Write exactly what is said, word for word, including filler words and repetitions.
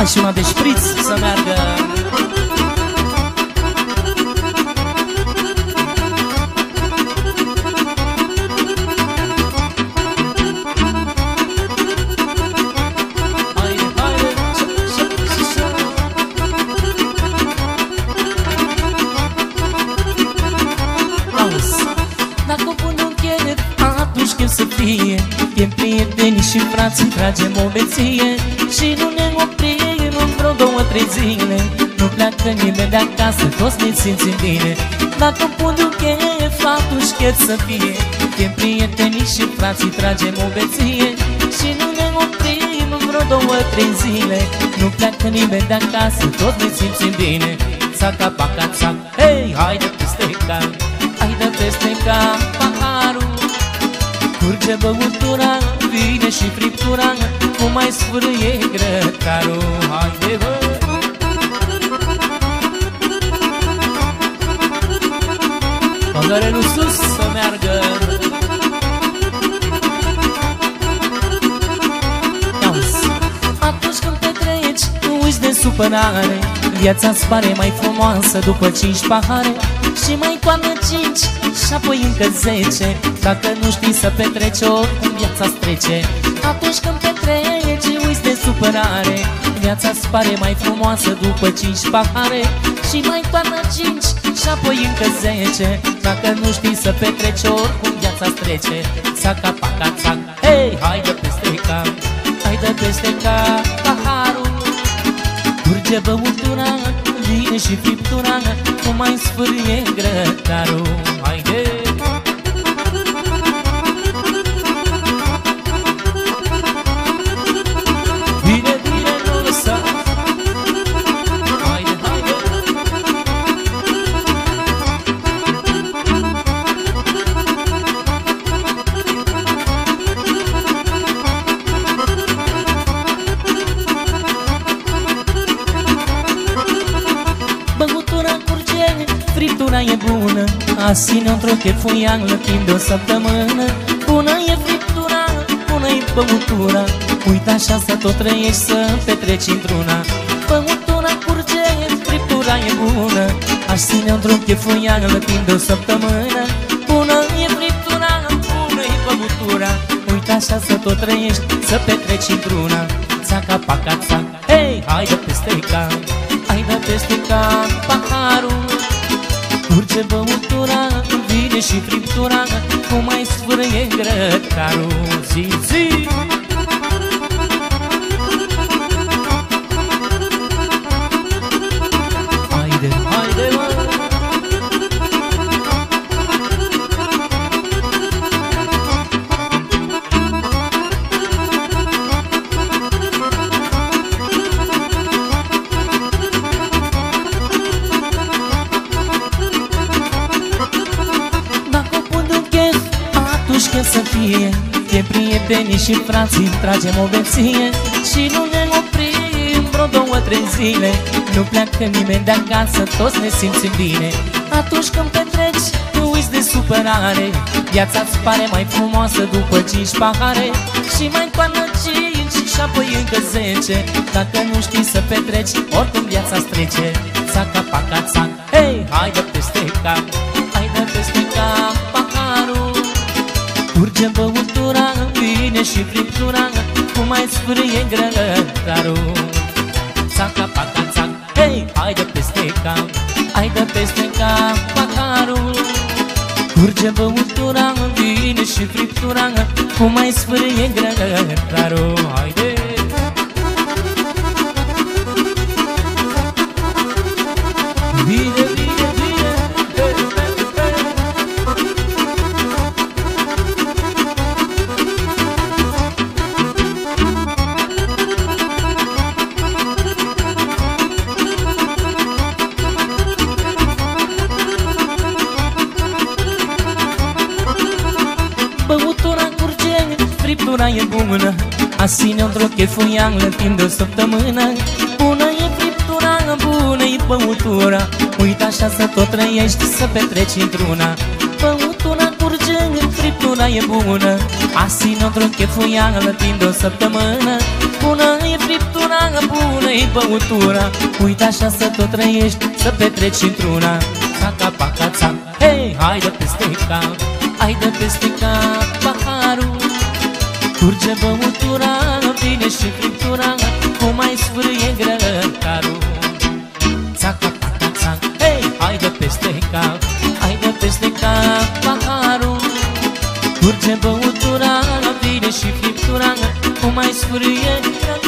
Hai și una de șpriț să meargă. E prieteni și frații, tragem o beție și nu ne oprim în vreo două, trei zile. Nu pleacă nimeni de acasă, toți ne simțim bine. Dacă pun un chef, atunci chef să fie. E prieteni și frații, tragem o beție și nu ne oprim în vreo două, trei zile. Nu pleacă nimeni de acasă, toți ne simțim bine. Țaca, paca, țac, hei, haide peste cap, haide peste cap, paharul. Curge băutura, vine și friptura, cum mai sfârâie grătarul. Haide, bă! Păgărelul sus să meargă. Atunci când petreci, nu uiți de supărare. Viața-ți pare mai frumoasă după cinci pahare. Și mai toarnă cinci și apoi încă zece. Dacă nu știi să petreci, oricum viața-ți trece. Atunci când petreci, uiți de supărare. Viața-ți pare mai frumoasă după cinci pahare. Și mai toarnă cinci și apoi încă zece. Dacă nu știi să petreci, oricum viața-ți trece. Țaca, paca, țac, hei, haide peste cap, haide peste cap, paharul. Curge băutura, vine și friptura, cum mai sfârâie grătarul. Haide! Bine, bine, nu lăsa. Haide, haide! Friptura e bună, asine într-o chefuială timp de o săptămână. Bună e friptura, bună e băutura, uite așa să tot trăiești, să petreci într-una. Băutura curge, friptura e bună, asine într-o chefuială timp de o săptămână. Bună e friptura, bună e băutura, uite așa să tot trăiești, să petreci într-una. Țaca, paca, țac, hei, haide peste cap, haide peste cap, paharul. Curge băutura, vine și friptura, cum mai sfârâie grătarul. Zi, zi! Haide, haide, mă! Să fie, e prietenii și frații, tragem o beție și nu ne oprim vreo două, trei zile. Nu pleacă nimeni de acasă, toți ne simțim bine. Atunci când petreci, nu uiți de supărare. Viața-ți pare mai frumoasă după cinci pahare. Și mai toarnă cinci și apoi încă zece. Dacă nu știi să petreci, oricum viața-ți trece. Țaca, paca, țac, hei, haide peste cap, haide peste cap, paharul. Curge băutura, vine și friptura, cum mai sfârâie grătarul. Țaca, paca, țac, hei, haide peste cap, haide peste cap, paharul. Curge băutura, vine și friptura, cum mai sfârâie grătarul. Haide! Bine, bine, bine! Băutura curge, friptura e bună, asine într-o chefuială timp de o săptămână. Bună e friptura, bună e băutura, uite așa să tot trăiești, să petreci într-una. Băutura curge, friptura e bună, asine într-o chefuială timp de o săptămână. Bună e friptura, bună e băutura, uite așa să tot trăiești, să petreci într-una. Țaca, paca, țac, hei, haide peste cap, haide peste cap, paharul. Curge băutura, vine și friptura, cum mai sfârâie grătarul. Țaca, paca, țac, hei, haide peste cap, haide peste cap, paharul. Curge băutura, vine și friptura, cum mai sfârâie grătarul.